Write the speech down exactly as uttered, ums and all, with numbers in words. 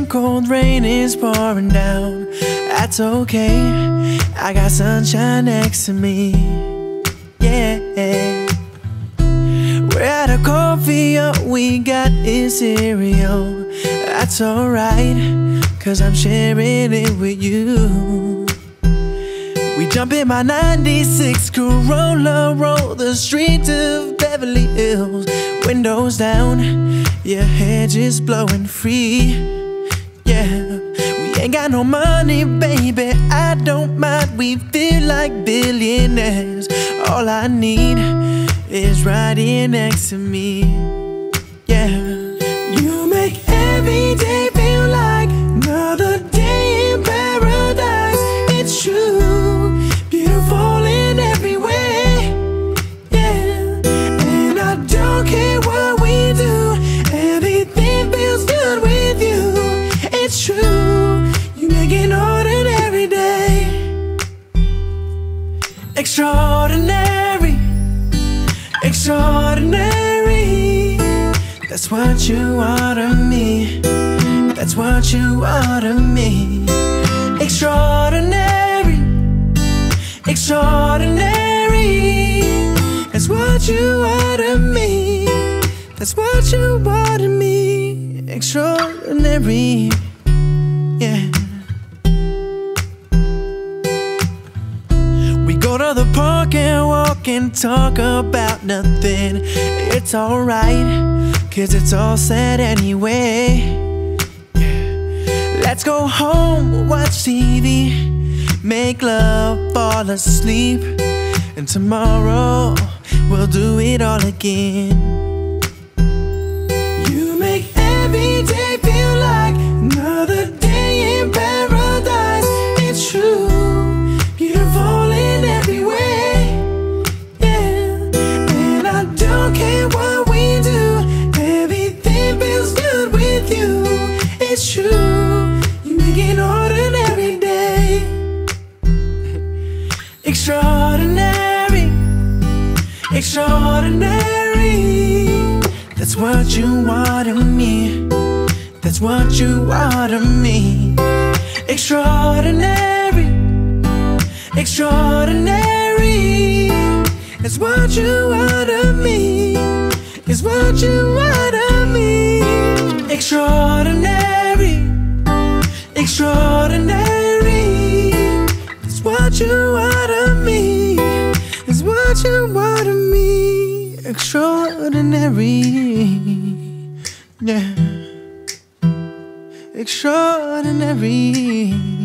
cold rain is pouring down, that's okay, I got sunshine next to me. Yeah, we're at a coffee, all we got is cereal. That's alright, cause I'm sharing it with you. We jump in my ninety-six Corolla, roll the streets of Beverly Hills. Windows down, your hair just blowing free. Yeah, we ain't got no money, baby, I don't mind. We feel like billionaires. All I need is right here next to me. Yeah, you make every day feel like another day in paradise. It's true, beautiful in every way. Yeah, and I don't care what we do, everything feels good with you. It's true, you make an ordinary day extraordinary, extraordinary. That's what you are to me, that's what you are to me. Extraordinary, extraordinary. That's what you are to me, that's what you are to me. Extraordinary, yeah. We go to the park and walk and talk about nothing. It's alright, cause it's all said anyway. Yeah. Let's go home, watch T V, make love, fall asleep, and tomorrow we'll do it all again. You make every day feel like another day in paradise. It's true, beautiful in every way. Yeah, and I don't care what we do, everything feels good with you. It's true, you make an ordinary day extraordinary, extraordinary. That's what you are to me, that's what you are to me. Extraordinary, extraordinary. It's what you are to me, it's what you are to me. Extraordinary, extraordinary. It's what you are to me, it's what you are to me. Extraordinary, yeah. Extraordinary.